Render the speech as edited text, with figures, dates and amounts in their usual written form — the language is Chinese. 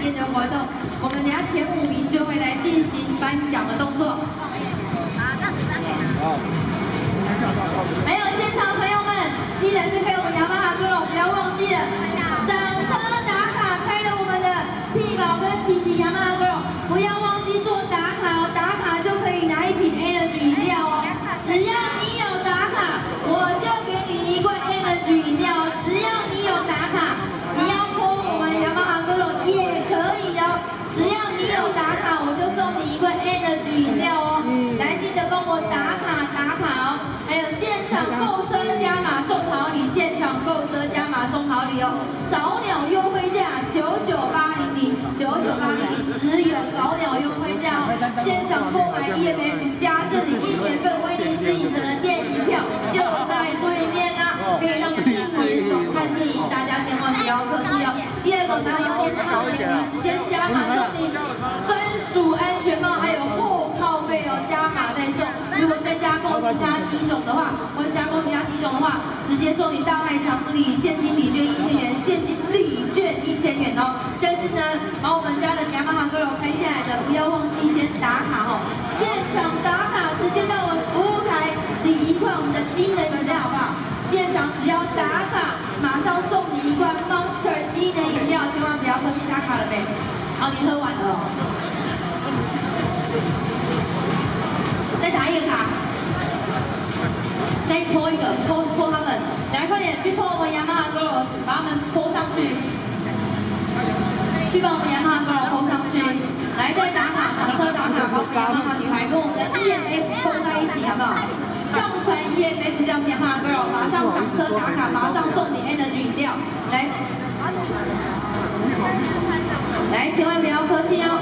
天的活动，我们等下前5名就会来进行颁奖的动作。还有现场的朋友们，记得是配我们雅马哈哥龙，不要忘记了上车打卡，开了我们的屁宝跟琪琪雅马哈哥龙，不要忘记做打卡哦，打卡就可以拿一瓶 Energy 饮料哦。只要你有打卡，我就给你1罐 Energy 饮料哦。只要你有打卡，你要泼我们雅马哈哥龙也可以哦。只要你有打卡，我就送你1罐 Energy 饮料哦。来，记得帮我打卡哦。还有现场购车加码送好礼，现场购车加码送好礼哦。早鸟优惠价99800，只有早鸟优惠价哦。现场购买 EMF 加赠你1年份威尼斯影城的电影票，就在对面啦，可以让你一年爽看电影，大家千万不要客气哦。第二个拿完购车好礼，直接加码送你专属安全帽，还有后靠背哦，加码再送。如果再加购其他几种的话，直接送你大卖场礼现金礼券1000元，现金礼券1000元哦。但是呢，把我们家的雅马哈哥龙开下来的，不要忘记先打卡哦。现场打卡，直接到我们服务台领1罐我们的机能饮料，好不好？现场只要打卡，马上送你1罐 Monster 机能饮料，千万不要客气，打卡了没？好，你喝完了哦。再打1个卡。再拖一个，拖他们，来快点去拖我们雅马哈哥龙，把他们拖上去，去把我们雅马哈哥龙拖上去，来再打卡，上车打卡，把我们雅马哈女孩跟我们的 EMF 碰在一起，好不好？上传 EMF 叫雅马哈哥龙，马上上车打卡，马上送你 Energy 饮料，来，千万不要客气哦。